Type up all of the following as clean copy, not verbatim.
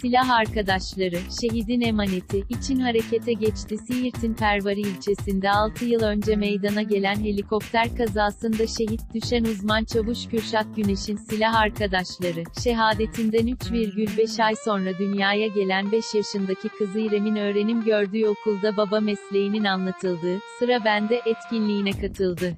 Silah arkadaşları, şehidin emaneti, için harekete geçti. Siirt'in Pervari ilçesinde 6 yıl önce meydana gelen helikopter kazasında şehit düşen uzman çavuş Kürşat Güneş'in silah arkadaşları, şehadetinden 3,5 ay sonra dünyaya gelen 5 yaşındaki kızı İrem'in öğrenim gördüğü okulda baba mesleğinin anlatıldığı, "Sıra Bende" etkinliğine katıldı.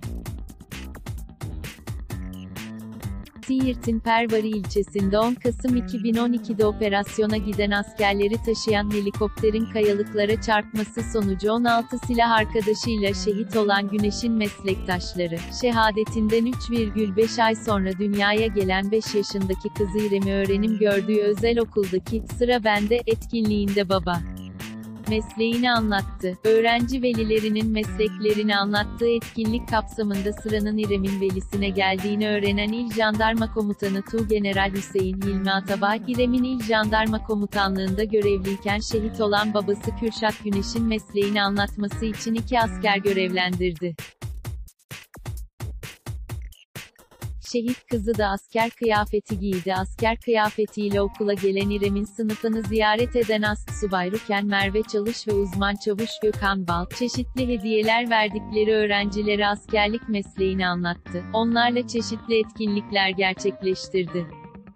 Siirt'in Pervari ilçesinde 10 Kasım 2012'de operasyona giden askerleri taşıyan helikopterin kayalıklara çarpması sonucu 16 silah arkadaşıyla şehit olan Güneş'in meslektaşları, şehadetinden 3,5 ay sonra dünyaya gelen 5 yaşındaki kızı İrem'i öğrenim gördüğü özel okuldaki "Sıra Bende" etkinliğinde baba mesleğini anlattı. Öğrenci velilerinin mesleklerini anlattığı etkinlik kapsamında sıranın İrem'in velisine geldiğini öğrenen İl Jandarma Komutanı Tuğgeneral Hüseyin Hilmi Atabay, İrem'in İl Jandarma Komutanlığında görevliyken şehit olan babası Kürşat Güneş'in mesleğini anlatması için 2 asker görevlendirdi. Şehit kızı da asker kıyafeti giydi. Asker kıyafetiyle okula gelen İrem'in sınıfını ziyaret eden Astsubay Ruken Merve Çalış ve uzman çavuş Gökhan Bal, çeşitli hediyeler verdikleri öğrencilere askerlik mesleğini anlattı. Onlarla çeşitli etkinlikler gerçekleştirdi.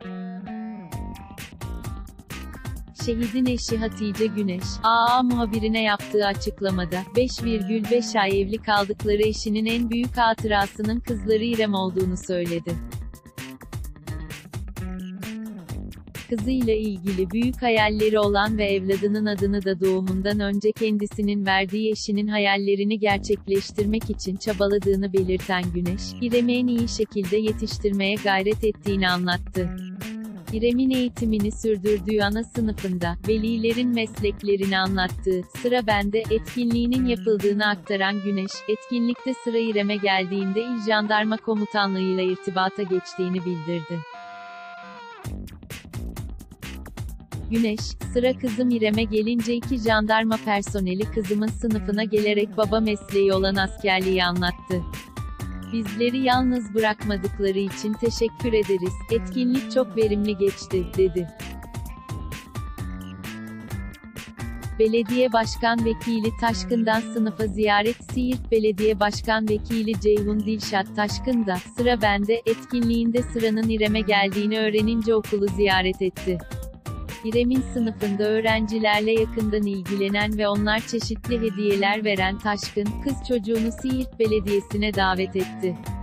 Şehidin eşi Hatice Güneş, AA muhabirine yaptığı açıklamada, 5,5 ay evli kaldıkları eşinin en büyük hatırasının kızları İrem olduğunu söyledi. Kızıyla ilgili büyük hayalleri olan ve evladının adını da doğumundan önce kendisinin verdiği eşinin hayallerini gerçekleştirmek için çabaladığını belirten Güneş, İrem'i en iyi şekilde yetiştirmeye gayret ettiğini anlattı. İrem'in eğitimini sürdürdüğü ana sınıfında, velilerin mesleklerini anlattığı, "Sıra Bende" etkinliğinin yapıldığını aktaran Güneş, etkinlikte sıra İrem'e geldiğinde İl Jandarma Komutanlığı'yla irtibata geçtiğini bildirdi. Güneş, "Sıra kızım İrem'e gelince 2 jandarma personeli kızımın sınıfına gelerek baba mesleği olan askerliği anlattı. Bizleri yalnız bırakmadıkları için teşekkür ederiz, etkinlik çok verimli geçti," dedi. Belediye Başkan Vekili Taşkın'dan sınıfa ziyaret. Siirt Belediye Başkan Vekili Ceyhun Dilşat Taşkın da, "Sıra Bende" etkinliğinde sıranın İrem'e geldiğini öğrenince okulu ziyaret etti. İrem'in sınıfında öğrencilerle yakından ilgilenen ve onlar çeşitli hediyeler veren Taşkın, kız çocuğunu Siirt Belediyesi'ne davet etti.